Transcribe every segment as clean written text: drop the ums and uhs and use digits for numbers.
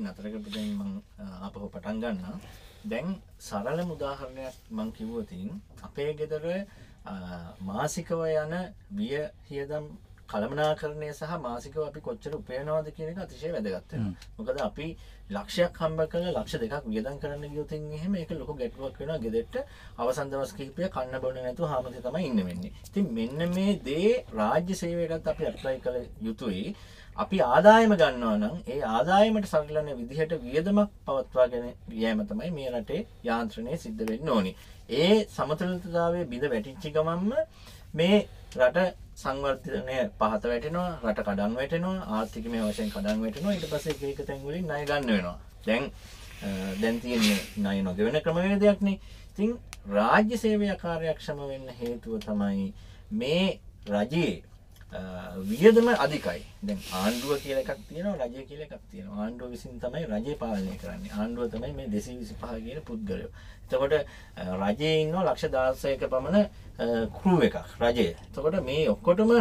නතර කරපු දැන් මම ආපහු පටන් ගන්නවා. දැන් සරලම උදාහරණයක් මම කිව්වොතින් අපේ ගෙදර මාසිකව යන වියහියදම් කළමනාකරණය සහ මාසිකව අපි කොච්චර උපයනවාද කියන එක අතිශය වැදගත් වෙනවා. මොකද අපි ලක්ෂයක් හම්බ කරලා ලක්ෂ දෙකක් වියදම් කරන්න ගියොත් එහෙම ඒක ලොකු ගැටලුවක් වෙනවා ගෙදරට. අවසන් දවස් කිහිපය කන්න බොන්න නැතුව හාමතේ තමයි ඉන්න වෙන්නේ. ඉතින් මෙන්න මේ දේ රාජ්‍ය සේවයටත් අපි ඇප්ලයි කළ යුතුයි. අපි ආදායම ගන්නවා නම් ඒ ආදායමට සරිලන විදිහට වියදමක් පවත්වාගෙන යෑම තමයි මේ රටේ යාන්ත්‍රණය සිද්ධ වෙන්න ඕනි. ඒ සමතුලිතතාවයේ බිඳ වැටිච්ච ගමන්ම මේ රට සංවර්ධනය පහත වැටෙනවා, රට කඩන් වැටෙනවා, ආර්ථිකමය වශයෙන් කඩන් වැටෙනවා. ඊට පස්සේ එක එක තැන් වලින් ණය ගන්න වෙනවා. දැන් තියෙන්නේ ණය නොගෙවන ක්‍රමවේදයක්නේ. ඉතින් රාජ්‍ය සේවය කාර්යක්ෂම වෙන්න හේතුව තමයි මේ රජයේ වියදම අධිකයි. දැන් ආණ්ඩුව කියලා එකක් තියෙනවා, රජය කියලා එකක් තියෙනවා. ආණ්ඩුව විසින් තමයි රජය පාලනය කරන්නේ. ආණ්ඩුව තමයි මේ 225 කියන පුද්ගලයෝ. එතකොට රජයේ ඉන්නවා ලක්ෂ 16ක පමණ ක්‍රූ එකක් රජය. එතකොට මේ ඔක්කොටම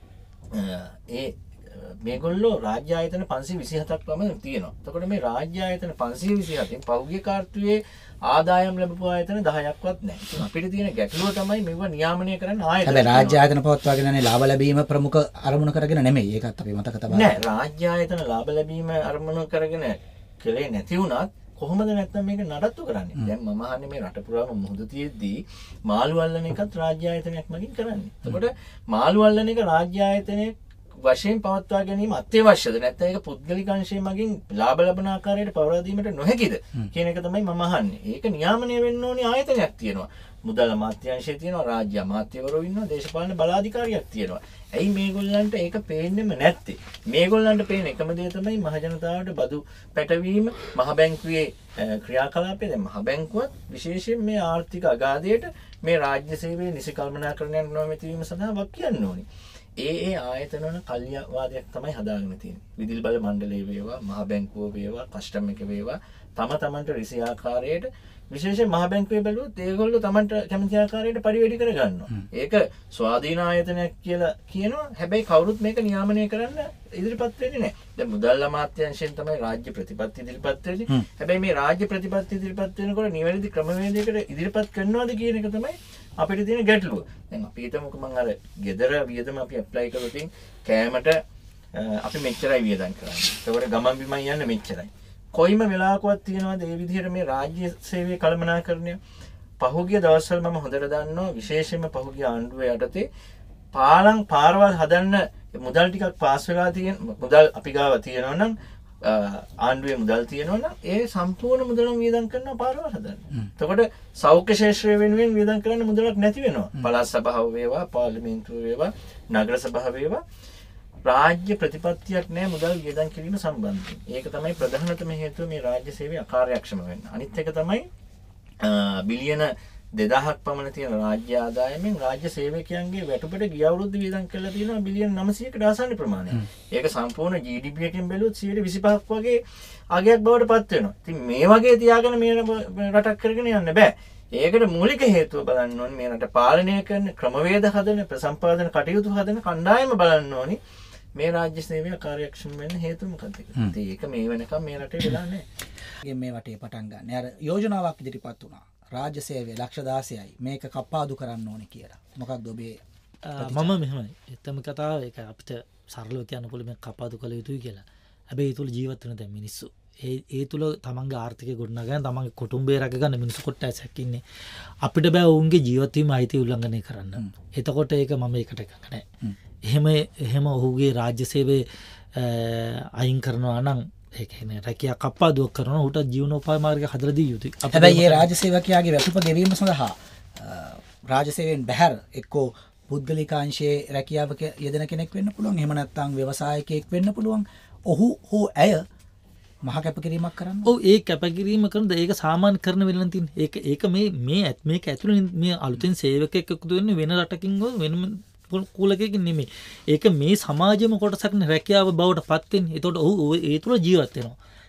මේගොල්ලෝ රාජ්‍ය ආයතන 527ක් පමණ තියෙනවා. එතකොට මේ රාජ්‍ය ආයතන 527න් පහුගිය කාර්තුවේ ආදායම් ලැබපු ආයතන 10ක්වත් නැහැ. ඉතින් අපිට තියෙන ගැටලුව තමයි මේව නියාමනය කරන්න ආයතන. හැබැයි රාජ්‍ය ආයතන පවත්වාගෙන යන්නේ ලාභ ලැබීම ප්‍රමුඛ අරමුණු කරගෙන නෙමෙයි. ඒකත් අපි මතක තබා නෑ රාජ්‍ය ආයතන ලාභ ලැබීම අරමුණු කරගෙන කලේ නැති වුණත් කොහොමද නැත්නම් මේක නඩත්තු කරන්නේ? දැන් මම අහන්නේ මේ රට පුරාම මුහුදු තියෙද්දී මාළු අල්ලන එකත් රාජ්‍ය ආයතනයක් මගින් කරන්නේ. එතකොට මාළු අල්ලන එක රාජ්‍ය ආයතනයේ වශයෙන් පවත්වා ගැනීම අත්‍යවශ්‍යද? නැත්නම් ඒක පුද්ගලික අංශය මගින් ලාභ ලබන ආකාරයට පවරා දීමට නොහැකිද කියන එක තමයි මම අහන්නේ. ඒක නියාමනය වෙන්න ඕනේ ආයතනයක් තියෙනවා. මුදල් අමාත්‍යාංශය තියෙනවා, රාජ්‍ය අමාත්‍යවරු ඉන්නවා, දේශපාලන බලාධිකාරියක් තියෙනවා. ඇයි මේගොල්ලන්ට ඒක පේන්නෙම නැත්තේ? මේගොල්ලන්ට පේන එකම දේ තමයි මහ ජනතාවට බදු පැටවීම, මහ බැංකුවේ ක්‍රියාකලාපය. දැන් මහ බැංකුවත් විශේෂයෙන් මේ ආර්ථික අගාධයට මේ රාජ්‍ය සේවයේ නිසි කළමනාකරණයක් නොමැති වීම සඳහා වක් කියන්න ඕනේ. ඒ ආයතන වල කල්යවාදයක් තමයි හදාගෙන තියෙන්නේ. විදුලි බල මණ්ඩලය වේවා, මහ බැංකුව වේවා, කස්ටම් එක වේවා, තමන්ට රිසි ආකාරයට විශේෂයෙන් මහ බැංකුවේ බැලුවොත් ඒගොල්ලෝ තමන්ට කැමති ආකාරයට පරිවැඩි කර ගන්නවා. ඒක ස්වාධීන ආයතනයක් කියලා කියනවා. හැබැයි කවුරුත් මේක නියාමනය කරන්න ඉදිරිපත් වෙන්නේ නැහැ. දැන් මුදල් අමාත්‍යාංශයෙන් තමයි රාජ්‍ය ප්‍රතිපත්ති ඉදිරිපත් වෙන්නේ. හැබැයි මේ රාජ්‍ය ප්‍රතිපත්ති ඉදිරිපත් වෙනකොට නිවැරදි ක්‍රමවේදයකට ඉදිරිපත් කරනවද කියන එක තමයි අපිට තියෙන ගැටලුව. දැන් අපි හිතමුකෝ මම අර ගෙදර වියදම අපි ඇප්ලයි කරොත් කෑමට අපි මෙච්චරයි වියදම් කරන්නේ. ඒකට ගමන් බිමන් යන්නේ මෙච්චරයි. කොයිම වෙලාවකවත් තියෙනවද මේ විදිහට මේ රාජ්‍ය සේවයේ කළමනාකරණය? පහුගිය දවස්වල මම හොඳට දන්නවා විශේෂයෙන්ම පහුගිය ආණ්ඩුව යටතේ පාරවල් හදන්න මුදල් ටිකක් පාස් වෙලා තියෙන මුදල් අපි ගාව තියෙනවා නම් ආණ්ඩුවේ මුදල් තියෙනවා නම් ඒ සම්පූර්ණ මුදලම වියදම් කරනවා පාරවල් හදන්න. එතකොට සෞඛ්‍ය ශාස්ත්‍රය වෙනුවෙන් වියදම් කරන්න මුදලක් නැති වෙනවා. පළාත් සභාව වේවා, පාර්ලිමේන්තුව වේවා, නගර සභාව වේවා රාජ්‍ය ප්‍රතිපත්තියක් නැහැ මුදල් වියදම් කිරීම සම්බන්ධයෙන්. ඒක තමයි ප්‍රධානතම හේතුව මේ රාජ්‍ය සේවය අකාර්යක්ෂම වෙන්න. අනිත් එක තමයි බිලියන 2000ක් පමණ තියෙන රාජ්‍ය ආදායමෙන් රාජ්‍ය සේවකයන්ගේ වැටුපට ගිය අවුරුද්ද වියදම් කරලා තියෙනවා බිලියන 900කට ආසන්න ප්‍රමාණයක්. ඒක සම්පූර්ණ GDP එකෙන් බැලුවොත් 125ක් වගේ අගයක් බවට පත් වෙනවා. ඉතින් මේ වගේ තියාගෙන මේ රටක් කරගෙන යන්න බෑ. ඒකට මූලික හේතුව බලන්න ඕනේ මේ රට පාලනය කරන ක්‍රමවේද හදන ප්‍රසම්පාදන කටයුතු හදන කණ්ඩායම බලන්න ඕනේ. මේ රාජ්‍ය සේවය කාර්යක්ෂම වෙන්න හේතුව මොකක්ද කියලා. ඉතින් ඒක මේ වෙනකම් මේ රටේ වෙලා නැහැ. මේ වටේ පටන් ගන්න. අර යෝජනාවක් ඉදිරිපත් වුණා. රාජ්‍ය සේවය ලක්ෂ 16යි. මේක කපාදු කරන්න ඕනේ කියලා. මොකක්ද ඔබේ මම මෙහෙමයි. එතම කතාව ඒක අපිට සරලව කියන්න පුළුවන් මේ කපාදු කළ යුතුයි කියලා. හැබැයි ඒ තුල ජීවත් වෙන දැන් මිනිස්සු ඒ තුල තමන්ගේ ආර්ථිකය ගොඩනගාගෙන තමන්ගේ කුටුම්බය රැකගන්න මිනිස්සු කොටසක් ඉන්නේ. අපිට බෑ ඔවුන්ගේ ජීවත් වීම අයිතිය උල්ලංඝනය කරන්න. එතකොට ඒක මම ඒකට එකක් නැහැ. එහෙම ඔහුගේ රාජ්‍ය සේවය අයින් කරනවා නම් ඒ කියන්නේ රැකියා කප්පාදුවක් කරනවා උට ජීවනෝපාය මාර්ගය හදලා දී යුතුයි. හැබැයි මේ රාජ්‍ය සේවකයාගේ වැටුප ගෙවීම සඳහා රාජ්‍ය සේවයෙන් බැහැර එක්කෝ පුද්ගලිකාංශයේ රැකියාවක යෙදෙන කෙනෙක් වෙන්න පුළුවන්. එහෙම නැත්නම් ව්‍යවසායකයෙක් වෙන්න පුළුවන්. ඔහු හෝ ඇය මහ කැපකිරීමක් කරන්න. ඔව් ඒ කැපකිරීම කරනද ඒක සාමාන්‍ය කරන වෙලෙන් තියෙන. ඒක මේක ඇතුළේ මේ අලුතෙන් සේවකයෙක් එකතු වෙන්නේ වෙන රටකින් වෙන කුලකකින් නෙමෙයි. ඒක මේ සමාජෙම කොටසක් රැකියාව බවට පත් වෙන්නේ. ඒතකොට ඔහු ඒ තුල ජීවත් වෙනවා.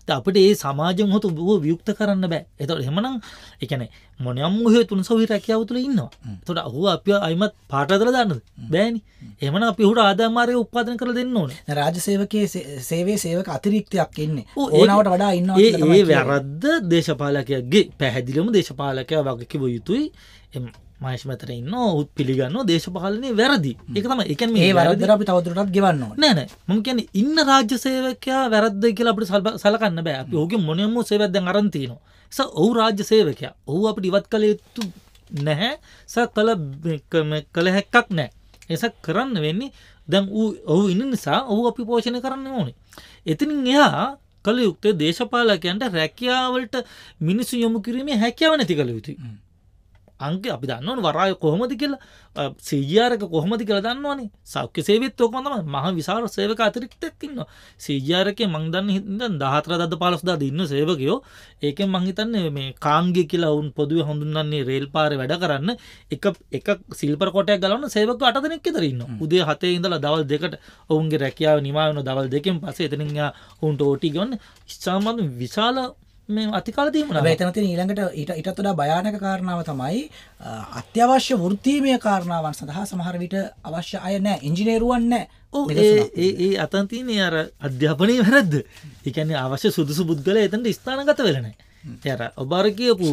අපිට ඒ සමාජයෙන් හොතු වියුක්ත කරන්න බෑ. එතකොට එහෙමනම් ඒ කියන්නේ මොනියම් හේතුන් සොහි රැකියාව තුළ ඉන්නවා. එතකොට ඔහු අපි අයිමත් පාට හදලා දාන්නද? බෑනේ. එහෙමනම් අපි උහුට ආදායම් මාර්ගය උත්පාදනය කරලා දෙන්න ඕනේ. රාජ්‍ය සේවකයේ සේවයේ සේවක අතිරික්තයක් ඉන්නේ. ඕනවට වඩා ඉන්නවා කියලා තමයි ඒ වැරද්ද දේශපාලකයාගේ පැහැදිලිවම දේශපාලකයා වගේ කිව යුතුයි. මහේෂ් මතර ඉන්න උත් පිළිගන්නවා දේශපාලනයේ වැරදි. ඒක තමයි. ඒ කියන්නේ මේ වැරද්දට අපි තවදුරටත් ගෙවන්න ඕනේ. නෑ මම කියන්නේ ඉන්න රාජ්‍ය සේවකයා වැරද්දයි කියලා අපිට සලකන්න බෑ. අපි ඔහුගේ මොනියම් සේවයක් දැන් අරන් තිනවා. ඔහු රාජ්‍ය සේවකයා. ඔහු අපිට ඉවත් කළ යුතු නැහැ. කළ හැක්කක් නැහැ. ඒක කරන්න වෙන්නේ දැන් ඔහු ඉන්න නිසා ඔහු අපි පෝෂණය කරන්න ඕනේ. එතනින් එහා කළ යුත්තේ දේශපාලකයන්ට රැකියාවලට මිනිස්සු යොමු කිරීමේ හැකියාව නැති කළ යුතුයි. අංක අපි දන්නවන වරාය කොහොමද කියලා සීජාරක කොහොමද කියලා දන්නවනේ. සෞඛ්‍ය සේවෙත් ඔක්කොම තමයි මහ විශාල සේවක අතිරික්තයක් ඉන්නවා. සීජාරකේ මං දන්නේ 14 15 ඉන්න සේවකයෝ. ඒකෙන් මං හිතන්නේ මේ කාංගිය කියලා වුන් පොදුවේ හඳුන්වන්නේ රේල් පාරේ වැඩ කරන්න එක සිල්පර් කොටයක් ගලවන්න සේවකයෝ 8 දෙනෙක් විතර ඉන්නවා. උදේ 7 ඉඳලා දවල් 2ට ඔවුන්ගේ රැකියාව නිමා වෙන දවල් 2කින් පස්සේ එතනින් උන්ට ඕටි ගන්න ඉස්සාම විශාල මේ අතිකාලදීම එතන තියෙන ඊළඟට ඊටත් වඩා භයානක කාරණාව තමයි අත්‍යවශ්‍ය වෘත්තීමය කාරණාවන් සඳහා සමහර විට අවශ්‍ය අය නැහැ. ඉංජිනේරුවන් නැහැ. ඒ අතන තියෙන අර අධ්‍යාපනයේ වැරද්ද. ඒ කියන්නේ අවශ්‍ය සුදුසු පුද්ගලයා එතනට ස්ථානගත වෙලා නැහැ. ඒ අර ඔබ අර කියපු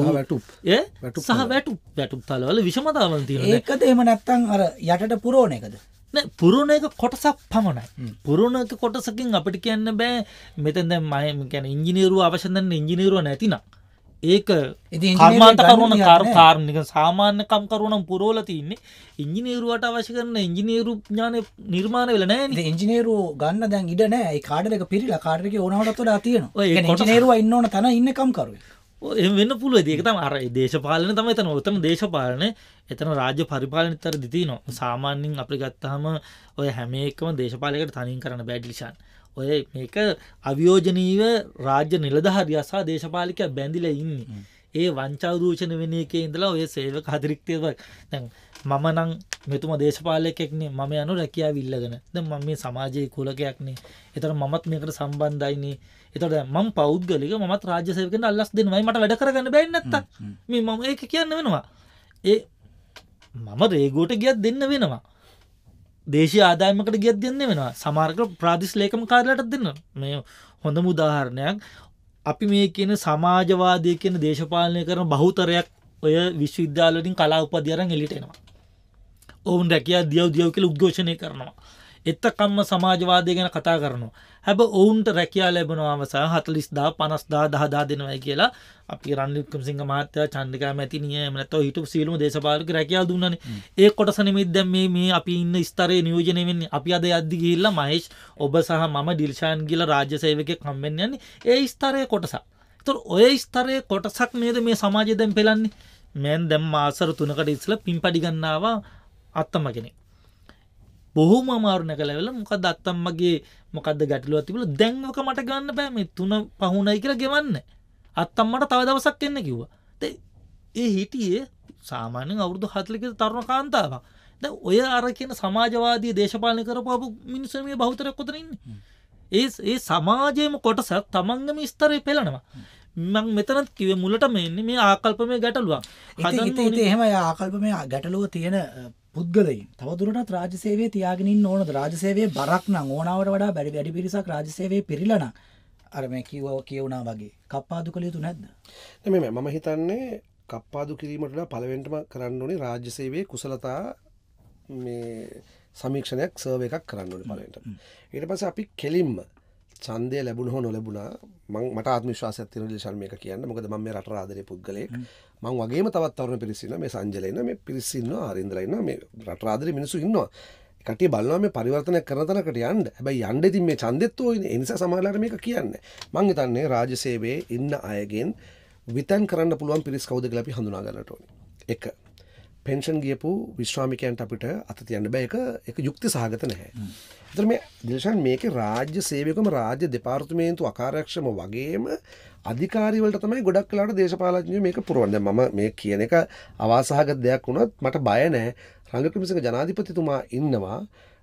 වැටුප් තලවල විෂමතාවල් තියෙනවා. ඒකද එහෙම නැත්නම් අර යටට පුරෝණ එකද? පුරුණ එක කොටසක් පමණයි. පුරුණක කොටසකින් අපිට කියන්න බෑ මෙතන දැන් මම කියන්නේ ඉංජිනේරුව අවශ්‍ය නැන්නේ ඉංජිනේරුව නැතිනම් ඒක කර්මාන්ත කරුණ කාර්නික සාමාන්‍ය කම් කරුණම් පුරවලා තින්නේ ඉංජිනේරුවට අවශ්‍ය කරන ඉංජිනේරු ඥාන නිර්මාණය වෙලා නැහැ නේ. ඉංජිනේරුව ගන්න දැන් ඉඩ නැහැ. ඒ කාඩර් එක පිරීලා කාඩර් එකේ ඕනවටත් වඩා තියෙනවා. ඒ කියන්නේ ඉංජිනේරුවා ඉන්න ඕන තැන ඉන්නේ කම් කරුවේ. එහෙම වෙන්න පුළුවන්. ඒක තමයි අර දේශපාලන තමයි එතන. උතන දේශපාලනේ එතන රාජ්‍ය පරිපාලනෙත් අර දිතිනවා. සාමාන්‍යයෙන් අපි ගත්තාම ඔය හැම එකම දේශපාලනයකට තනින් කරන්න බෑ ඩිලිෂන්. ඔය මේක අවියෝජනීය රාජ්‍ය නිලධාරියා සහ දේශපාලකයා බැඳිලා ඉන්නේ. ඒ වංචා දූෂණ වෙන එකේ ඉඳලා ඔය සේවක අතිරික්තය දැන් මම නම් මෙතුමා දේශපාලකයෙක් නේ මම යනු රැකියාව ඉල්ලගෙන. දැන් මම මේ සමාජයේ කුලකයක් නේ. ඒතර මමත් මේකට සම්බන්ධයි නේ. එතකොට මම පෞද්ගලික මමත් රාජ්‍ය සේවකයන්ට අල්ලස් දෙනවා. මට වැඩ කරගන්න බැරි නැත්තම් මේ මම ඒක කියන්න වෙනවා. මම රේගුවට ගියත් දෙන්න වෙනවා. දේශීය ආදායමකට ගියත් දෙන්න වෙනවා. සමහරක ප්‍රාදේශීය ලේකම් කාර්යාලයටත් දෙන්න. මේ හොඳම උදාහරණයක් අපි මේ කියන සමාජවාදී කියන දේශපාලනය කරන බහුතරයක් ඔය විශ්වවිද්‍යාල වලින් කලා උපාධිය අරන් එළියට එනවා. ඔවුන් රැකියාව දියව් කියලා උද්ඝෝෂණය කරනවා. එතකම්ම සමාජවාදය ගැන කතා කරනවා. හැබැයි ඔවුන්ට රැකියාව ලැබෙනවා අවසාන 40000 50000 10000 දෙනවා කියලා අපි රනිල් වික්‍රමසිංහ මහත්තයා චන්ද්‍රිකා මැතිණිය එහෙම නැත්නම් හිටපු සියලුම දේශපාලක රැකියාව දුන්නානේ. ඒ කොටස නෙමෙයි දැන් මේ අපි ඉන්න ස්තරයේ නියෝජනය වෙන්නේ. අපි අද යද්දි ගිහිල්ලා මහේෂ් ඔබ සහ මම ඩිල්ෂාන් ගිහලා රාජ්‍ය සේවකයෙක් හම්බෙන්න යන්නේ. ඒ ස්තරයේ කොටස. ඒතර ඔය ස්තරයේ කොටසක් නේද මේ සමාජය දැන් පෙළන්නේ. මම දැන් මාසර 3කට ඉස්සෙල්ලා පින්පඩි ගන්නවා අත්තම්ම කෙනෙක්. බොහොම අමාරු නැකලවල මොකද අත්තම්මගේ මොකද්ද ගැටලුවක් තිබුණා දැන් ඔක මට ගන්න බෑ මේ 3 පහුණයි කියලා ගෙවන්න අත්තම්මට තව දවසක් එන්න කිව්වා. ඒ හිටියේ සාමාන්‍යයෙන් අවුරුදු 40ක තරුණ කාන්තාවක්. දැන් ඔය අර කියන සමාජවාදී දේශපාලනය කරපුව මිනිස්සු මේ බහුතරයක් උතන ඉන්නේ. ඒ සමාජයේම කොටසක් තමන්ගේම ස්තරේ පෙළනවා. මම මෙතනත් කිව්වේ මුලටම එන්නේ මේ ආකල්පමය ගැටලුවක්. ඉතින් එහෙම ආකල්පමය ගැටලුව තියෙන පුද්ගලයින් තවදුරටත් රාජ්‍ය සේවයේ තියාගෙන ඉන්න ඕනද? රාජ්‍ය සේවයේ බරක් නම් ඕනවට වඩා වැඩි පිරිසක් රාජ්‍ය සේවයේ පිරීලා නම් අර මේ කියුණා වගේ කප්පාදු කළ යුතු නැද්ද? නෙමෙයි මම හිතන්නේ කප්පාදු කිරීමට වඩා පළවෙනිටම කරන්න ඕනේ රාජ්‍ය සේවයේ කුසලතා මේ සමීක්ෂණයක් සර්වේ එකක් කරන්න ඕනේ පළවෙනිට. ඊට පස්සේ අපි කෙලින්ම ඡන්දය ලැබුණ හෝ නොලැබුණා මට ආත්ම විශ්වාසයක් තියෙනවා ඩිල්ෂාන් මේක කියන්න. මොකද මම මේ රට ආදරේ පුද්ගලයෙක්. මම වගේම තවත් තරුණ පිරිස ඉන්නවා. මේ සංජල ඉන්නවා. මේ පිරිස ඉන්නවා. ආරින්දලා ඉන්නවා. මේ රට ආදරේ මිනිස්සු ඉන්නවා. කටිය බලනවා මේ පරිවර්තනයක් කරන තැනකට යන්න. හැබැයි යන්න ඉතින් මේ ඡන්දෙත් ඕනේ. ඒ නිසා සමහරවිට මේක කියන්නේ. මම හිතන්නේ රාජ්‍ය සේවයේ ඉන්න අයගෙන් විතන් කරන්න පුළුවන් පිරිස් කවුද කියලා අපි හඳුනා ගන්නට ඕනේ. 1. පෙන්ෂන් ගියපු විශ්‍රාමිකයන්ට අපිට අත තියන්න බෑ. ඒක යුක්ති සහගත නැහැ. ඒතර මේ දිල්ෂාන් මේකේ රාජ්‍ය සේවකම රාජ්‍ය දෙපාර්තමේන්තු අකාර්යක්ෂම වගේම අධිකාරී වලට තමයි ගොඩක් වෙලාවට දේශපාලඥයෝ මේක පුරවන්නේ. මම මේ කියන එක අවාසහගත දෙයක් වුණත් මට බය නැහැ. රංග ක්‍රිමසිංහ ජනාධිපතිතුමා ඉන්නවා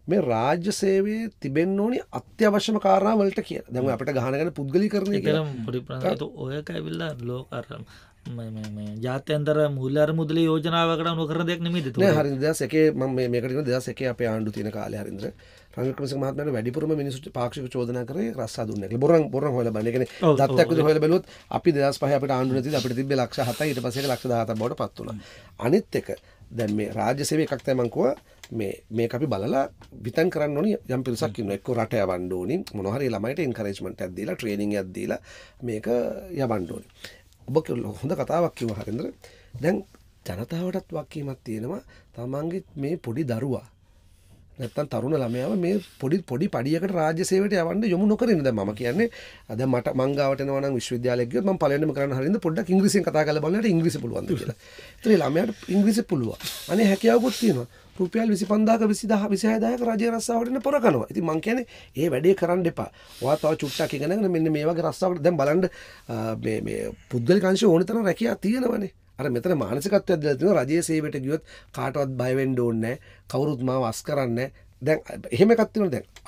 මේ රාජ්‍ය සේවයේ තිබෙන්න ඕනි අත්‍යවශ්‍යම කාරණා වලට කියලා. දැන් අපිට ගහනගෙන පුද්ගලීකරණය කියලා. පොඩි ප්‍රශ්නයක් ඔයක ඇවිල්ලා ලෝක අර ජාත්‍යන්තර මූල්‍ය අරමුදල යෝජනාවකට අනුව කරන දෙයක් නෙමෙයිද? නෑ හරිද 2001 මම මේකට කියන 2001 අපේ ආණ්ඩුව තියෙන කාලේ හරින්ද රනිල් ක්‍රමසිංහ මහත්මයාට වැඩිපුරම මිනිස්සු පාක්ෂික චෝදනා කරේ රස්සා දුන්නේ නැහැ. බොරන් හොයලා බලන්න. ඒ කියන්නේ දත්තයක් විදිහට හොයලා බැලුවොත් අපි 2005 අපිට ආණ්ඩුව නැතිද අපිට තිබ්බේ ලක්ෂ 7යි ඊට පස්සේ ඒක ලක්ෂ 17ක් බවට පත් වුණා. අනිත් එක දැන් මේ රාජ්‍ය සේවය එකක් තමයි මම කිව්වා මේක අපි බලලා විතන් කරන්න ඕනි යම් පිරිසක් ඉන්නවා. එක්ක රට යවන්න ඕනි. මොනවා හරි ළමයිට එන්කරේජ්මන්ට් එකක් දීලා ට්‍රේනින්ග් එකක් දීලා මේක යවන්න ඕනි. ඔබ හොඳ කතාවක් කිව්වා හරින්ද? දැන් ජනතාවටත් වක්කීමක් තියෙනවා. තමන්ගේ මේ පොඩි දරුවා නැත්තම් තරුණ ළමයාව මේ පොඩි පඩියකට රාජ්‍ය සේවයට යවන්න යොමු නොකරින්න. දැන් මම කියන්නේ දැන් මට මං ගාවට එනවා නම් විශ්වවිද්‍යාලයක් ගියොත් මම පළවෙනිම කරන්න හරින්ද පොඩ්ඩක් ඉංග්‍රීසියෙන් කතා කරලා බලන්නට ඉංග්‍රීසි පුළුවන්ද කියලා. ඒතර ළමයාට ඉංග්‍රීසි පුළුවන්. අනේ හැකියාවකුත් තියෙනවා. රුපියල් 25000ක 26000ක රජයේ රස්සාවට එන්න පොර කරනවා. ඉතින් මං කියන්නේ ඒ වැඩේ කරන්න එපා. ඔයා තව චුට්ටක් ඉගෙනගෙන මෙන්න මේ වගේ රස්සාවකට දැන් බලන්න මේ පුද්ගලික අංශ ඕන තරම් රැකියා තියෙනවනේ. අර මෙතන මානසිකත්වයක් දැල්ලා තියෙනවා රජයේ සේවයට ගියොත් කාටවත් බය වෙන්න ඕනේ නැහැ. කවුරුත් මාව අස් කරන්නේ නැහැ. දැන් එහෙම එකක් තියෙනවා දැන්.